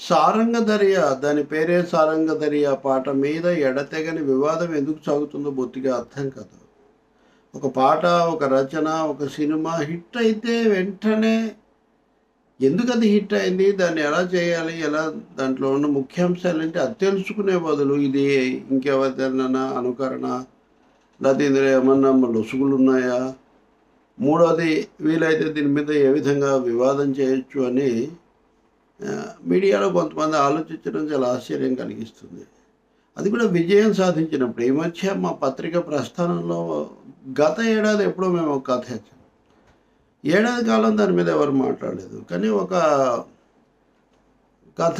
సారంగధరియా దాని పేరే సారంగధరియా పాట మీద ఎడతెగని వివాదం ఎందుకు సాగుతుందో బొత్తిగా అర్థం కాదు. ఒక పాట, ఒక రచన, ఒక సినిమా హిట్ అయితే వెంటనే ఎందుకది హిట్ అయింది, దాన్ని ఎలా చేయాలి, ఎలా దాంట్లో ఉన్న ముఖ్యాంశాలు అది తెలుసుకునే బదులు ఇది ఇంకెవరిదైనా అనుకరణ, లేకపోతే ఇందులో ఏమన్నా లొసుగులు ఉన్నాయా, మూడోది వీలైతే దీని మీద ఏ విధంగా వివాదం చేయొచ్చు అని మీడియాలో కొంతమంది ఆలోచించడం చాలా ఆశ్చర్యం కలిగిస్తుంది. అది కూడా విజయం సాధించినప్పుడు. ఈ మధ్య మా పత్రిక ప్రస్థానంలో గత ఏడాది ఎప్పుడో మేము ఒక కథ ఇచ్చాం. ఏడాది కాలం దాని మీద ఎవరు మాట్లాడలేదు. కానీ ఒక కథ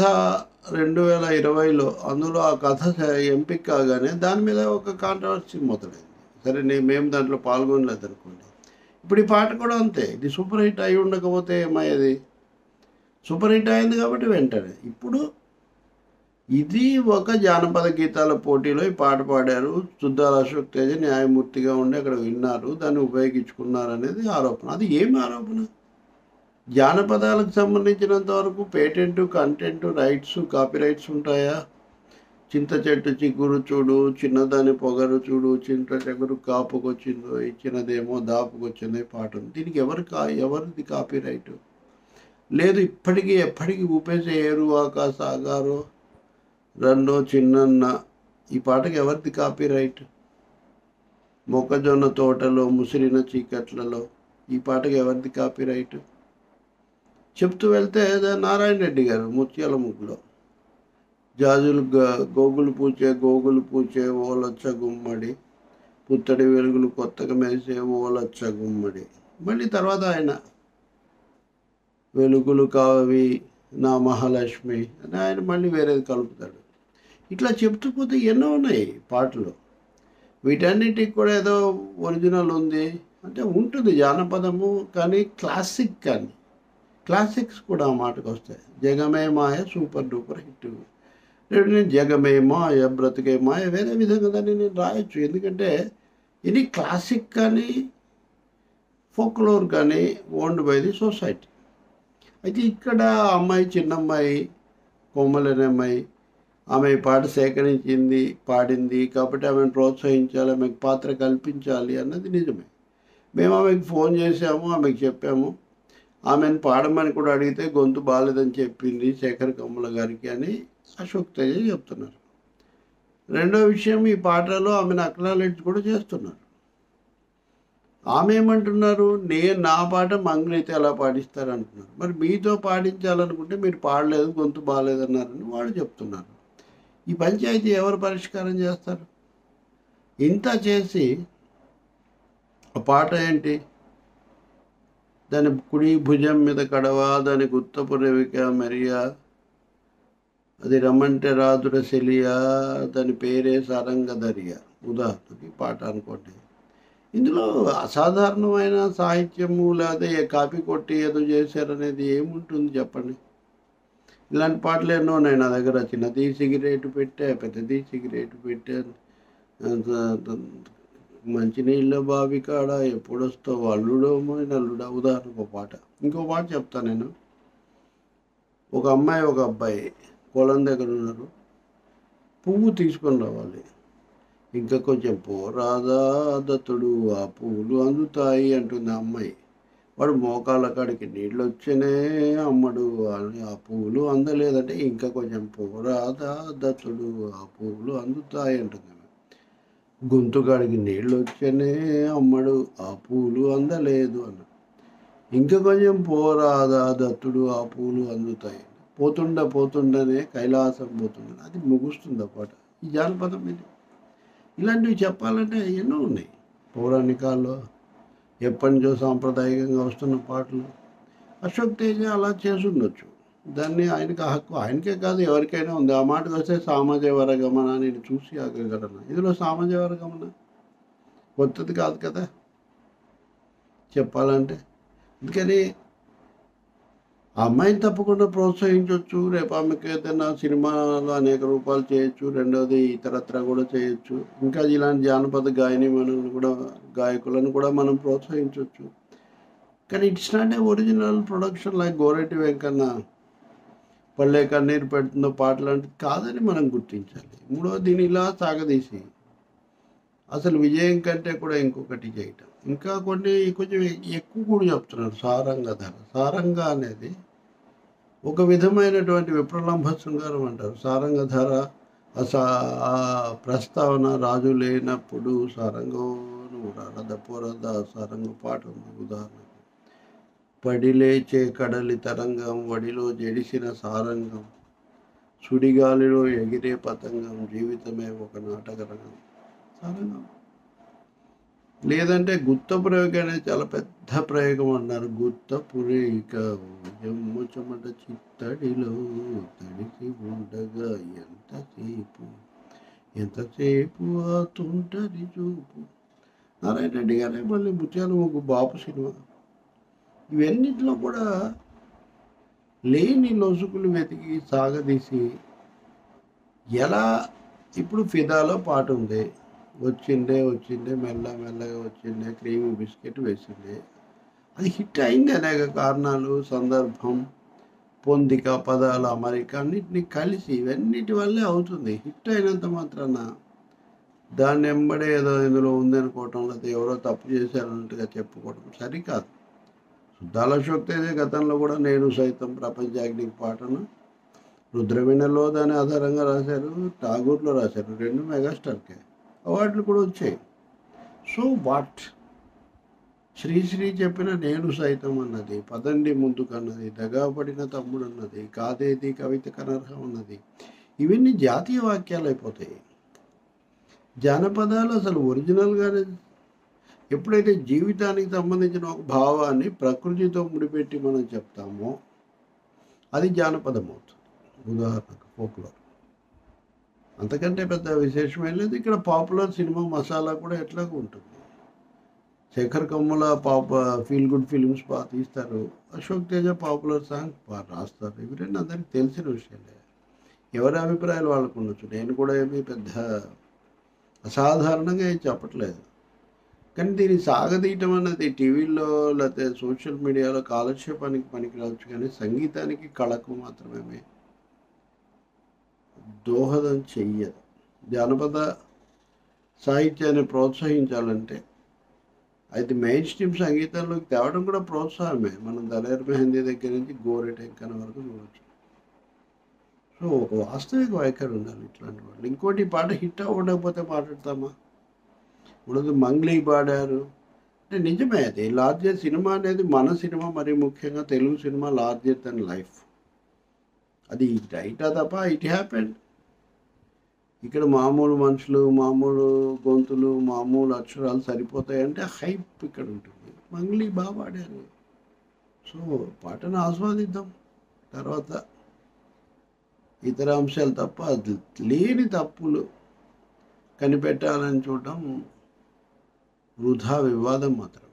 2020లో అందులో ఆ కథ ఎంపిక కాగానే దాని మీద ఒక కాంట్రవర్సీ మొదలైంది. సరే మేము దాంట్లో పాల్గొనలేదు అనుకోండి. ఇప్పుడు ఈ పాట కూడా అంతే. ఇది సూపర్ హిట్ అయి ఉండకపోతే ఏమయ్యేది? సూపర్ హిట్ అయింది కాబట్టి వెంటనే. ఇప్పుడు ఇది ఒక జానపద గీతాల పోటీలో ఈ పాట పాడారు. సుద్దాల అశోక్ తేజ న్యాయమూర్తిగా ఉండి అక్కడ విన్నారు, దాన్ని ఉపయోగించుకున్నారు అనేది ఆరోపణ. అది ఏమి ఆరోపణ? జానపదాలకు సంబంధించినంత వరకు patent, content, rights, copy rights ఉంటాయా? చింత చెట్టు చిగురు చూడు, చిన్నదాని పొగరు చూడు, చింత చెగురు కాపుకొచ్చిందో, ఇచ్చినదేమో దాపుకొచ్చిందో పాట ఉంది. దీనికి ఎవరిది కాపీ రైటు? లేదు, ఎప్పటికీ ఊపేసే ఏరువాక సాగారో రెండో చిన్నన్న, ఈ పాటకి ఎవరిది కాపీ రైట్? మొక్కజొన్న తోటలో ముసిరిన చీకట్లలో, ఈ పాటకి ఎవరిది కాపీ రైట్? చెప్తూ వెళ్తే నారాయణ రెడ్డి గారు ముత్యాల ముగ్గులో జాజులు గోగులు పూచే ఓలొచ్చ గుమ్మడి, పుత్తడి వెలుగులు కొత్తగా మెరిసే ఓలొచ్చ గుమ్మడి. మళ్ళీ తర్వాత ఆయన వెలుగులు కావి నా మహాలక్ష్మి అని ఆయన మళ్ళీ వేరేది కలుపుతాడు. ఇట్లా చెప్తూ పోతే ఎన్నో ఉన్నాయి పాటలు. వీటన్నిటికి కూడా ఏదో ఒరిజినల్ ఉంది అంటే ఉంటుంది జానపదము, కానీ క్లాసిక్స్ కూడా ఆ మాటకు వస్తాయి. జగమే మాయ సూపర్ డూపర్ హిట్. నేను జగమే మాయ బ్రతికే మాయ వేరే విధంగా దాన్ని నేను రాయొచ్చు. ఎందుకంటే ఇది క్లాసిక్ కానీ ఫోక్లోర్ కానీ ఓన్డ్ బై ది సొసైటీ. అయితే ఇక్కడ అమ్మాయి, చిన్నమ్మాయి, కోమలనే అమ్మాయి, ఆమె పాట సేకరించింది, పాడింది కాబట్టి ఆమెను ప్రోత్సహించాలి, ఆమెకు పాత్ర కల్పించాలి అన్నది నిజమే. మేము ఆమెకు ఫోన్ చేసాము, ఆమెకు చెప్పాము. ఆమెను పాడమని కూడా అడిగితే గొంతు బాగాలేదని చెప్పింది శేఖర్ కమ్ముల గారికి అని అశోక్ తేజ చెప్తున్నారు. రెండో విషయం, ఈ పాటలో ఆమెను అక్నాలెడ్జ్ కూడా చేస్తున్నారు. ఆమె ఏమంటున్నారు, నా పాట మంగళైతే ఎలా పాడిస్తారు అంటున్నారు. మరి మీతో పాడించాలనుకుంటే మీరు పాడలేదు, గొంతు బాగాలేదన్నారని వాళ్ళు చెప్తున్నారు. ఈ పంచాయతీ ఎవరు పరిష్కారం చేస్తారు? ఇంత చేసి ఆ పాట ఏంటి, దాని కుడి భుజం మీద కడవ, దానికి ఉత్తపు రవిక మెరియా, అది రమ్మంటే రాదుర సెలియా, దాని పేరే సారంగధరియా ఉదాహరణకి పాట అనుకోండి. ఇందులో అసాధారణమైన సాహిత్యము లేదా కాపీ కొట్టి ఏదో చేశారనేది ఏముంటుంది చెప్పండి? ఇలాంటి పాటలు ఎన్నో ఉన్నాయి నా దగ్గర. చిన్నది సిగరెట్ పెట్టా, పెద్దది సిగరెట్ పెట్టా, మంచినీళ్ళ బావి కాడ ఎప్పుడొస్తావు అల్లుడో నల్లుడా, ఉదాహరణకు ఒక పాట. ఇంకో పాట చెప్తాను నేను. ఒక అమ్మాయి, ఒక అబ్బాయి పొలం దగ్గర ఉన్నారు. పువ్వు తీసుకొని రావాలి. ఇంకా కొంచెం పోరాదా దత్తుడు, ఆ పువ్వులు అందుతాయి అంటుంది ఆ అమ్మాయి. వాడు మోకాళ్ళ కాడికి నీళ్ళు వచ్చనే అమ్మడు, ఆ పువ్వులు అందలేదంటే ఇంకా కొంచెం పోరాదా దత్తుడు, ఆ పువ్వులు అందుతాయి అంటుంది. గొంతుకాడికి నీళ్ళు వచ్చనే అమ్మడు, ఆ పూలు అందలేదు అన్న. ఇంకా కొంచెం పోరాదా దత్తుడు, ఆ పూలు అందుతాయి. పోతుండనే కైలాసం పోతుండ, అది ముగుస్తుంది ఆ పాట. ఈ జానపదం ఇది. ఇలాంటివి చెప్పాలంటే ఎన్నో ఉన్నాయి. పౌరాణికాల్లో ఎప్పటి నుంచో సాంప్రదాయకంగా వస్తున్న పాటలు. అశోక్ తేజ అలా చేసుండొచ్చు. దాన్ని ఆయనకి హక్కు, ఆయనకే కాదు ఎవరికైనా ఉంది. ఆ మాటకు వస్తే సామాజ వర్గమన నేను చూసి ఆగగలను. ఇందులో సామాజ వర్గమన కొత్తది కాదు కదా చెప్పాలంటే. అందుకని ఆ అమ్మాయిని తప్పకుండా ప్రోత్సహించవచ్చు. రేపు ఆమెకి ఏదైనా సినిమాలో అనేక రూపాలు చేయొచ్చు. రెండవది ఇతరత్ర కూడా చేయొచ్చు. ఇంకా ఇలాంటి జానపద గాయకులను కూడా మనం ప్రోత్సహించవచ్చు. కానీ it's not a original production like Goretti Venkanna పళ్ళే కన్నీరు పెడుతుందో పాట లాంటిది కాదని మనం గుర్తించాలి. మూడో దీని ఇలా సాగదీసి అసలు విజయం కంటే కూడా ఇంకొకటి చేయటం, ఇంకా కొన్ని కొంచెం ఎక్కువ కూడా చెప్తున్నారు. సారంగ ధర, సారంగ అనేది ఒక విధమైనటువంటి విప్రలంభ శృంగారం అంటారు. సారంగ ధర ఆ ప్రస్తావన రాజు లేనప్పుడు సారంగోను రథ పొరద సారంగ పాట ఉంది. ఉదాహరణకు పడిలేచే కడలి తరంగం, వడిలో జడిసిన సారంగం, సుడిగాలిలో ఎగిరే పతంగం, జీవితమే ఒక నాటకరంగం. సారంగం. లేదంటే గుత్త ప్రయోగం అనేది చాలా పెద్ద ప్రయోగం అన్నారు. గుత్త పురేక చెమట చిత్తడిలో తడిసి ఉండగా ఎంతసేపు ఆ తుంటరి చూపు. నారాయణ రెడ్డి గారే మళ్ళీ ముత్యాలు ఒక బాపు సినిమా. ఇవన్నిటిలో కూడా లేని లొసుకులు వెతికి సాగదీసి ఎలా, ఇప్పుడు ఫిదాలో పాట ఉంది, వచ్చిండే మెల్లగా వచ్చిండే, క్రీమ్ బిస్కెట్ వేసిండే, అది హిట్ అయింది అనేక కారణాలు, సందర్భం, పొందిక, పదాల అమరిక అన్నిటినీ కలిసి ఇవన్నిటి వల్లే అవుతుంది. హిట్ అయినంత మాత్రాన దాన్ని వెంబడే ఏదో ఇందులో ఉందనుకోవటం, లేకపోతే ఎవరో తప్పు చేశారన్నట్టుగా చెప్పుకోవడం సరికాదు. సుద్దాల అశోక్ తేజ గతంలో కూడా నేను సైతం ప్రపంచాగ్నికి పాటను రుద్రవీణలో దాని ఆధారంగా రాశారు, ఠాగూర్లో రాశారు. 2 మెగాస్టార్కే అవార్డులు కూడా వచ్చాయి. సో వాట్, శ్రీశ్రీ చెప్పిన నేను సైతం అన్నది, పదండి ముందుకన్నది, దగాపడిన తమ్ముడు అన్నది, కాదేది కవిత కనర్హం అన్నది, ఇవన్నీ జాతీయ వాక్యాలు అయిపోతాయి. జానపదాలు అసలు ఒరిజినల్గానే ఎప్పుడైతే జీవితానికి సంబంధించిన ఒక భావాన్ని ప్రకృతితో ముడిపెట్టి మనం చెప్తామో అది జానపదం అవుతుంది. ఉదాహరణకు ఫోక్లోర్, అంతకంటే పెద్ద విశేషమే లేదు. ఇక్కడ పాపులర్ సినిమా మసాలా కూడా ఎట్లాగో ఉంటుంది. Sekhar Kammula feel good films బాగా తీస్తారు, అశోక్ తేజ పాపులర్ సాంగ్ బాగా రాస్తారు. ఇవి రెండు అందరికి తెలిసిన విషయాలే. ఎవరి అభిప్రాయాలు వాళ్ళకు ఉండొచ్చు. నేను కూడా ఏమీ పెద్ద అసాధారణంగా ఏం చెప్పట్లేదు. కానీ దీన్ని సాగదీయటం అన్నది టీవీలో లేకపోతే సోషల్ మీడియాలో కాలక్షేపానికి పనికిరావచ్చు, కానీ సంగీతానికి కళకు మాత్రమే దోహదం చెయ్యదు. జానపద సాహిత్యాన్ని ప్రోత్సహించాలంటే అది మెయిన్ స్ట్రీమ్ సంగీతంలోకి తేవడం కూడా ప్రోత్సాహమే. మనం దలేర్ మెహందీ దగ్గర నుంచి గోరె టెంకన వరకు చూడవచ్చు. సో ఒక వాస్తవిక వైఖరి ఉండాలి ఇట్లాంటి వాళ్ళు. ఇంకోటి పాట హిట్ అవ్వకపోతే మాట్లాడతామా? ఇప్పుడు మంగ్లీ పాడారు అంటే నిజమే, అది లార్జర్ సినిమా అనేది మన సినిమా, మరి ముఖ్యంగా Telugu cinema larger than life. అది రైటా తప్ప ఇట్ హ్యాపెండ్. ఇక్కడ మామూలు మనుషులు, మామూలు గొంతులు, మామూలు అక్షరాలు సరిపోతాయంటే హైప్ ఇక్కడ ఉంటుంది. మంగ్లీ బాగా పాడారు. సో పాటను ఆస్వాదిద్దాం. తర్వాత ఇతర అంశాలు తప్ప అది లేని తప్పులు కనిపెట్టాలని చూడటం వృధా వివాదం మాత్రం.